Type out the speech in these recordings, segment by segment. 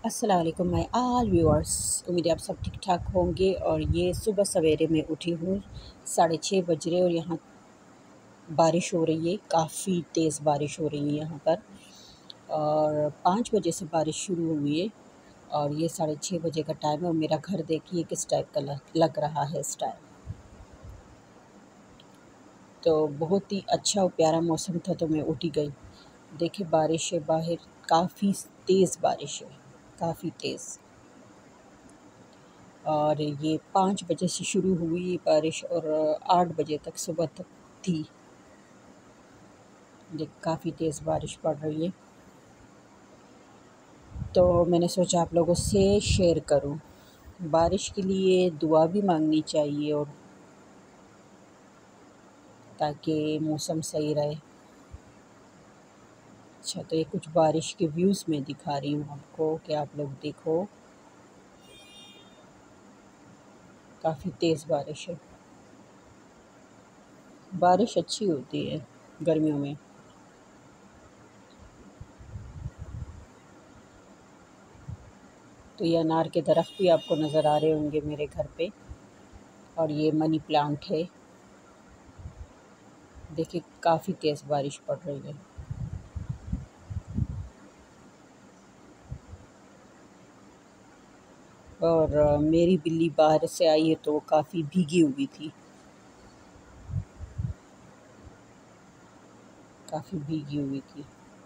अस्सलाम वालेकुम my all viewers. उम्मीद है आप सब ठीक ठाक होंगे। और ये सुबह सवेरे में उठी हूँ, 6:30 बज रहे और यहाँ बारिश हो रही है, काफ़ी तेज़ बारिश हो रही है यहाँ पर। और 5 बजे से बारिश शुरू हुई है और ये 6:30 बजे का टाइम है। और मेरा घर देखिए किस टाइप का लग रहा है इस टाइम। तो बहुत ही अच्छा और प्यारा मौसम था तो मैं उठी गई। देखिए बारिश है बाहर, काफ़ी तेज़ बारिश है, काफ़ी तेज़। और ये 5 बजे से शुरू हुई बारिश और 8 बजे तक सुबह तक थी। देख काफ़ी तेज़ बारिश पड़ रही है, तो मैंने सोचा आप लोगों से शेयर करूं। बारिश के लिए दुआ भी मांगनी चाहिए और ताकि मौसम सही रहे। अच्छा, तो ये कुछ बारिश के व्यूज़ मैं दिखा रही हूँ आपको कि आप लोग देखो, काफ़ी तेज़ बारिश है। बारिश अच्छी होती है गर्मियों में। तो ये अनार के दरख्त भी आपको नज़र आ रहे होंगे मेरे घर पे। और ये मनी प्लांट है। देखिए काफ़ी तेज़ बारिश पड़ रही है। और मेरी बिल्ली बाहर से आई है तो वो काफ़ी भीगी हुई थी, काफ़ी भीगी हुई थी।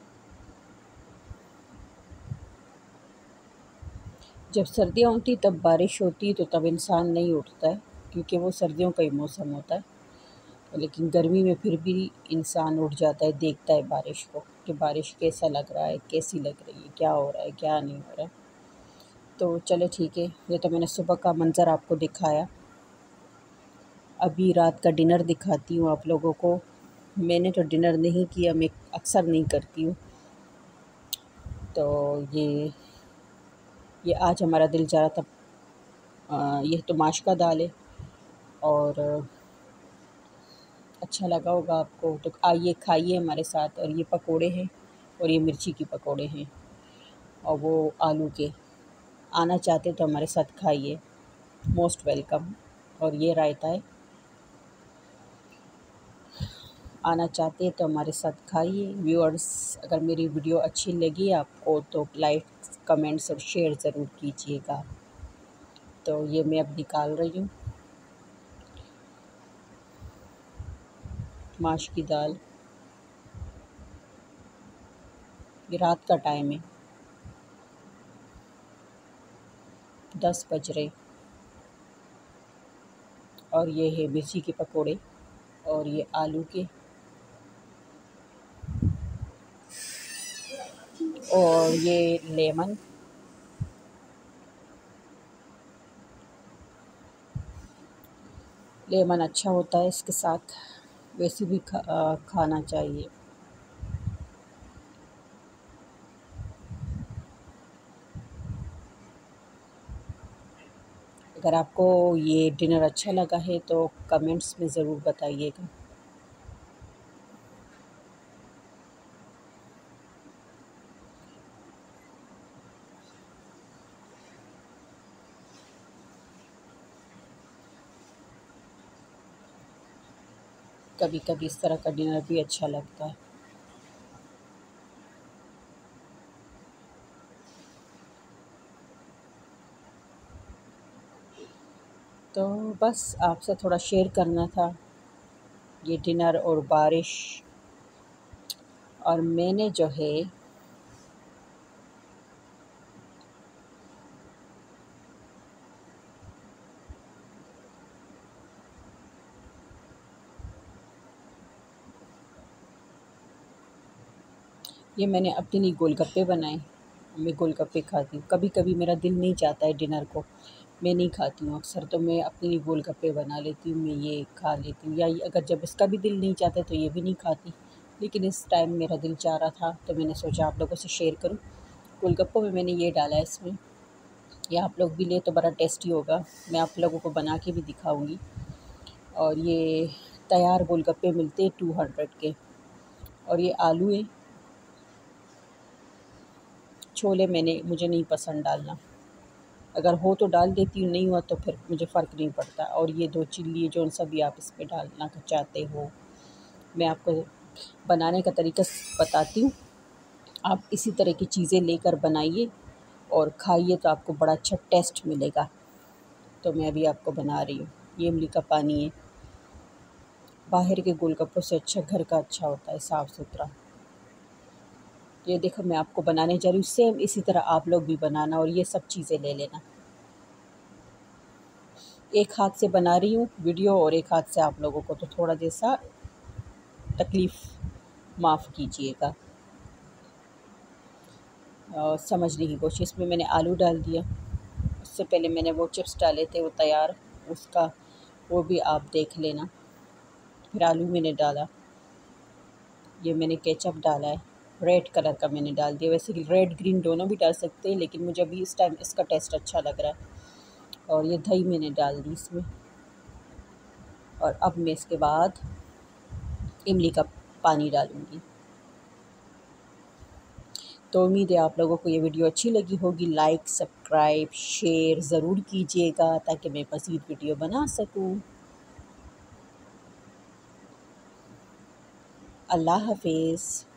जब सर्दियाँ होती तब बारिश होती तो तब इंसान नहीं उठता है, क्योंकि वो सर्दियों का ही मौसम होता है। लेकिन गर्मी में फिर भी इंसान उठ जाता है, देखता है बारिश को कि बारिश कैसा लग रहा है, कैसी लग रही है, क्या हो रहा है, क्या नहीं हो रहा है। तो चले ठीक है, ये तो मैंने सुबह का मंज़र आपको दिखाया। अभी रात का डिनर दिखाती हूँ आप लोगों को। मैंने तो डिनर नहीं किया, मैं अक्सर नहीं करती हूँ। तो ये आज हमारा दिल चाह रहा था। ये तो माश का दाल है और अच्छा लगा होगा आपको, तो आइए खाइए हमारे साथ। और ये पकोड़े हैं और ये मिर्ची की पकोड़े हैं और वो आलू के। आना चाहते तो हमारे साथ खाइए, मोस्ट वेलकम। और ये रायता है, आना चाहते हैं तो हमारे साथ खाइए। व्यूअर्स, अगर मेरी वीडियो अच्छी लगी आपको तो लाइक, कमेंट्स और शेयर ज़रूर कीजिएगा। तो ये मैं अब निकाल रही हूँ माश की दाल। ये रात का टाइम है, 10 बज रहे। और ये है मिर्ची के पकोड़े और ये आलू के। और ये लेमन। लेमन अच्छा होता है इसके साथ, वैसे भी खाना चाहिए। अगर आपको ये डिनर अच्छा लगा है तो कमेंट्स में ज़रूर बताइएगा। कभी कभी इस तरह का डिनर भी अच्छा लगता है। तो बस आपसे थोड़ा शेयर करना था, ये डिनर और बारिश। और मैंने जो है ये मैंने अपने लिए गोलगप्पे बनाए। मैं गोलगप्पे खाती हूँ, कभी कभी मेरा दिल नहीं चाहता है डिनर को, मैं नहीं खाती हूँ अक्सर, तो मैं अपने लिए गोलगप्पे बना लेती हूँ, मैं ये खा लेती हूँ। या अगर जब इसका भी दिल नहीं चाहता तो ये भी नहीं खाती। लेकिन इस टाइम मेरा दिल चाह रहा था तो मैंने सोचा आप लोगों से शेयर करूँ। गोलगप्पों में मैंने ये डाला है इसमें, या आप लोग भी ले तो बड़ा टेस्टी होगा। मैं आप लोगों को बना के भी दिखाऊँगी। और ये तैयार गोलगप्पे मिलते हैं 200 के। और ये आलू है, छोले मुझे नहीं पसंद डालना। अगर हो तो डाल देती हूँ, नहीं हुआ तो फिर मुझे फ़र्क नहीं पड़ता। और ये 2 चिल्ली जो सा भी आप इसमें डालना चाहते हो, मैं आपको बनाने का तरीका बताती हूँ। आप इसी तरह की चीज़ें लेकर बनाइए और खाइए तो आपको बड़ा अच्छा टेस्ट मिलेगा। तो मैं अभी आपको बना रही हूँ। ये इमली का पानी है। बाहर के गोलगप्पों से अच्छा घर का अच्छा होता है, साफ़ सुथरा। ये देखो मैं आपको बनाने जा रही हूँ, सेम इसी तरह आप लोग भी बनाना और ये सब चीज़ें ले लेना। एक हाथ से बना रही हूँ वीडियो और एक हाथ से आप लोगों को तो थोड़ा जैसा तकलीफ़ माफ़ कीजिएगा। समझने की कोशिश में मैंने आलू डाल दिया। उससे पहले मैंने वो चिप्स डाले थे, वो तैयार, उसका वो भी आप देख लेना। फिर आलू मैंने डाला, ये मैंने केचप डाला है, रेड कलर का मैंने डाल दिया। वैसे रेड ग्रीन दोनों भी डाल सकते हैं, लेकिन मुझे अभी इस टाइम इसका टेस्ट अच्छा लग रहा है। और ये दही मैंने डाल दी इसमें। और अब मैं इसके बाद इमली का पानी डालूँगी। तो उम्मीद है आप लोगों को ये वीडियो अच्छी लगी होगी। लाइक, सब्सक्राइब, शेयर ज़रूर कीजिएगा ताकि मैं मज़ीद वीडियो बना सकूँ। अल्लाह हाफ़िज़।